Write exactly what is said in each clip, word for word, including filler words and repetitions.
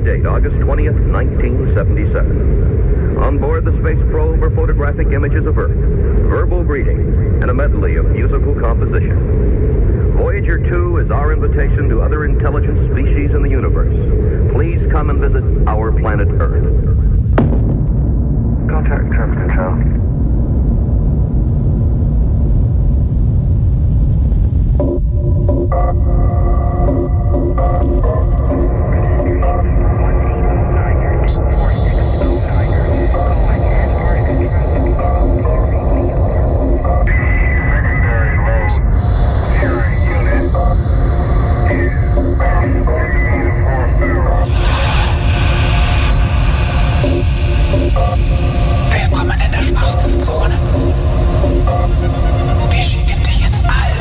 date, August twentieth, nineteen seventy-seven. On board the space probe are photographic images of Earth, verbal greeting, and a medley of musical composition. Voyager two is our invitation to other intelligent species in the universe. Please come and visit our planet Earth. Contact Trip Control. Willkommen in der schwarzen Zone. Wir schicken dich ins All.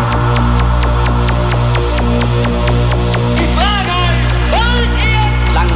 Langenberg.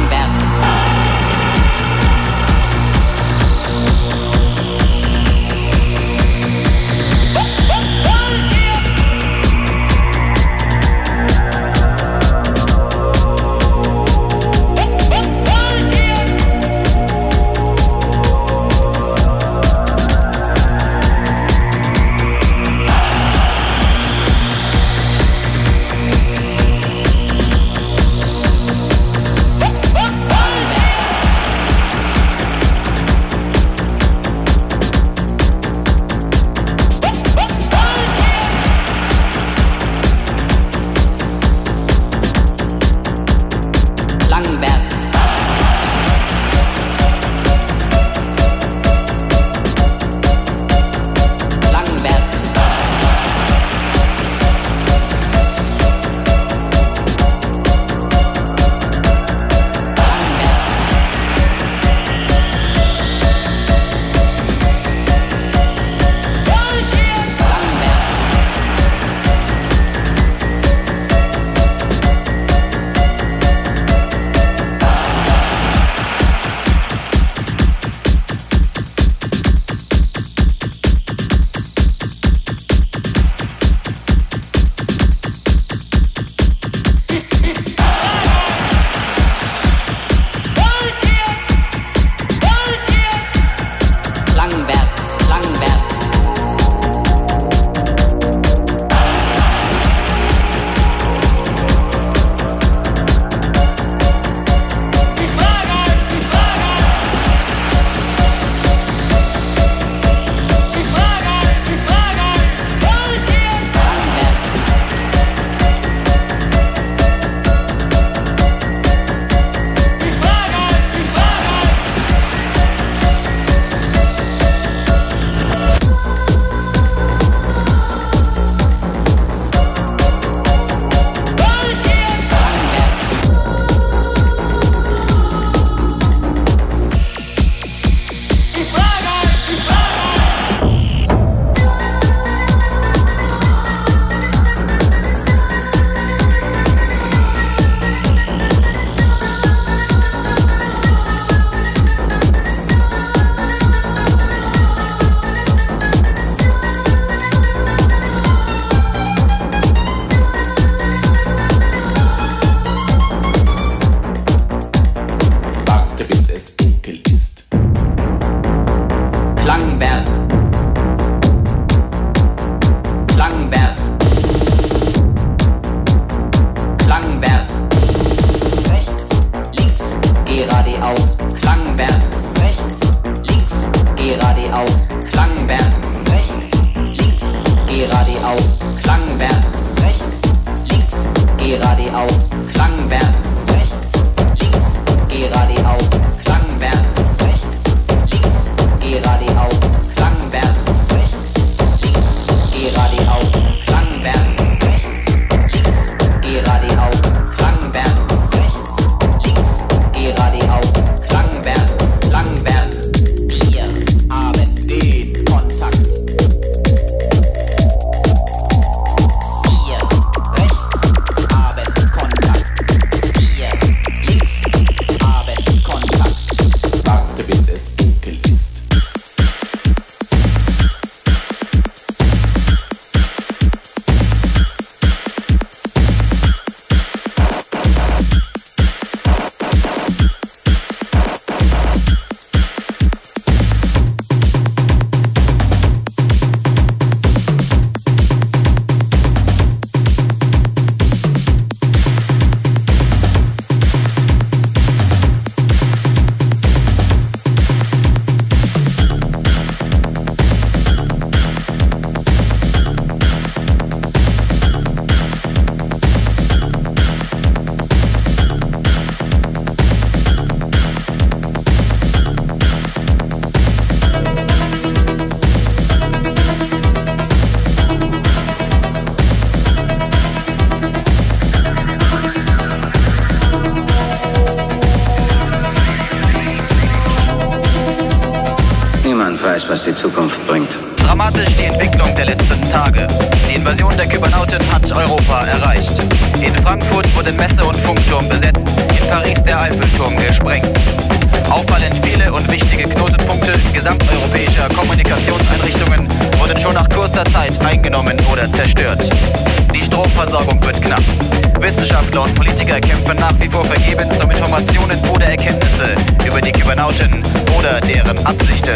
weiß, was die Zukunft bringt. Dramatisch die Entwicklung der letzten Tage. Die Invasion der Kybernauten hat Europa erreicht. In Frankfurt wurde Messe- und Funkturm besetzt, in Paris der Eiffelturm gesprengt. Auffallend viele und wichtige Knotenpunkte gesamteuropäischer Kommunikationseinrichtungen wurden schon nach kurzer Zeit eingenommen oder zerstört. Die Stromversorgung wird knapp. Wissenschaftler und Politiker kämpfen nach wie vor vergebens um Informationen oder Erkenntnisse über die Kybernauten oder deren Absichten.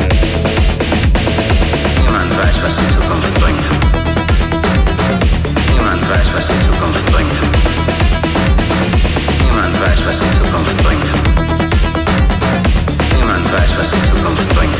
Niemand weiß, was die Zukunft bringt. Niemand weiß, was die Zukunft bringt. Niemand weiß, was die Zukunft bringt. Niemand weiß, was die Zukunft bringt.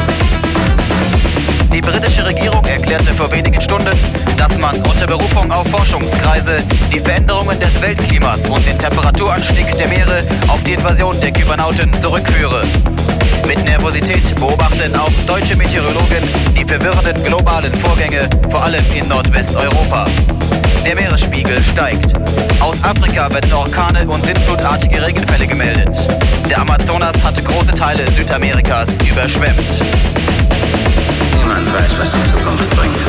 Die britische Regierung erklärte vor wenigen Stunden, dass man unter Berufung auf Forschungskreise die Veränderungen des Weltklimas und den Temperaturanstieg der Meere auf die Invasion der Kybernauten zurückführe. Mit Nervosität beobachten auch deutsche Meteorologen die verwirrenden globalen Vorgänge, vor allem in Nordwesteuropa. Der Meeresspiegel steigt. Aus Afrika werden Orkane und sintflutartige Regenfälle gemeldet. Der Amazonas hatte große Teile Südamerikas überschwemmt. Niemand weiß, was die Zukunft bringt.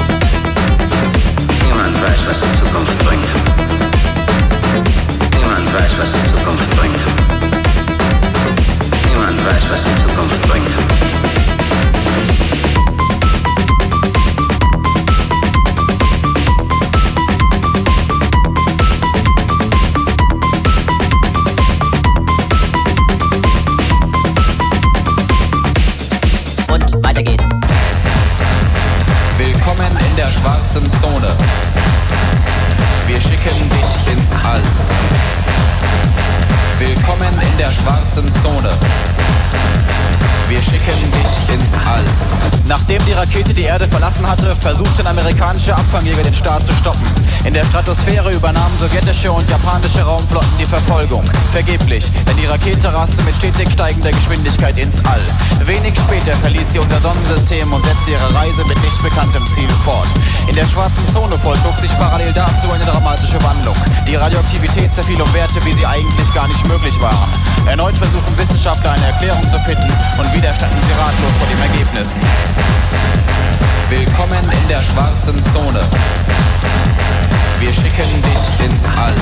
Niemand weiß, was die Zukunft bringt. Niemand weiß, was die Zukunft bringt. Niemand weiß, was die Zukunft bringt. Und weiter geht's. Willkommen in der schwarzen Zone. Wir schicken dich ins All. Willkommen in der schwarzen Zone. Wir schicken dich ins All. Nachdem die Rakete die Erde verlassen hatte, versuchten amerikanische Abfangjäger den Start zu stoppen. In der Stratosphäre übernahmen sowjetische und japanische Raumflotten die Verfolgung. Vergeblich, denn die Rakete raste mit stetig steigender Geschwindigkeit ins All. Wenig später verließ sie unser Sonnensystem und setzte ihre Reise mit nicht bekanntem Ziel fort. In der schwarzen Zone vollzog sich parallel dazu eine dramatische Wandlung. Die Radioaktivität zerfiel um Werte, wie sie eigentlich gar nicht möglich waren. Erneut versuchen Wissenschaftler eine Erklärung zu finden und wieder standen sie ratlos vor dem Ergebnis. Willkommen in der schwarzen Zone. Wir schicken dich ins All.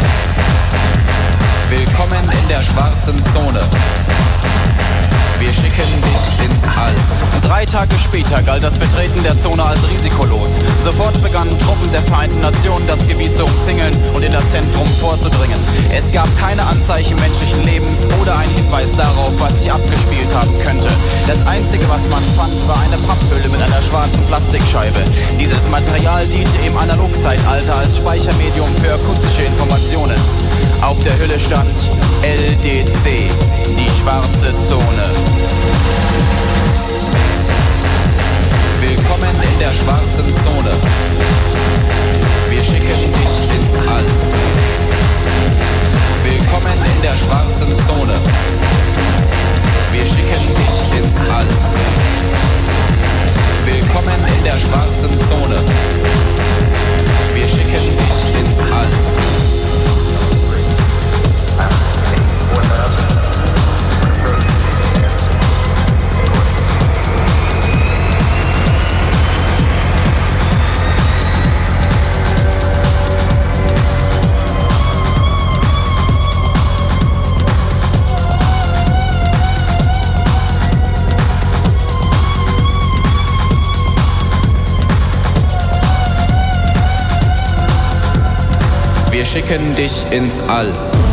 Willkommen in der schwarzen Zone. Wir schicken dich ins All. Drei Tage später galt das Betreten der Zone als risikolos. Sofort begannen Truppen der Vereinten Nationen das Gebiet zu umzingeln und in das Zentrum vorzudringen. Es gab keine Anzeichen menschlichen Lebens oder einen Hinweis darauf, was sich abgespielt haben könnte. Das Einzige, was man fand, war eine Papphülle mit einer schwarzen Plastikscheibe. Dieses Material diente im Analogzeitalter als Speichermedium für akustische Informationen. Auf der Hülle stand L D C, die schwarze Zone. Willkommen in der schwarzen Zone. Wir schicken dich ins All. Willkommen in der schwarzen Zone. Wir schicken dich ins All. Willkommen in der schwarzen Zone. Wir schicken dich ins All. Wir schicken dich ins All.